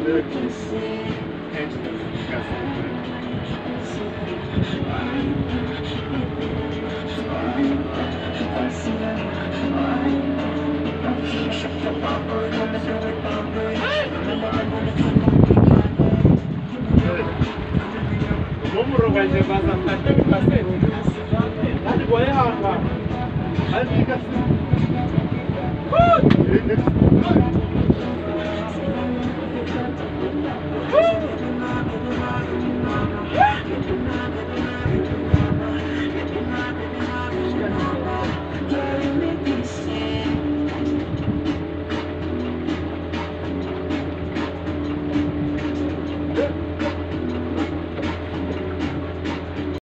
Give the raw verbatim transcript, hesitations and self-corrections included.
Umuro bence bazen taşta bir kaset. Hadi boya harika. Hadi bir kaset.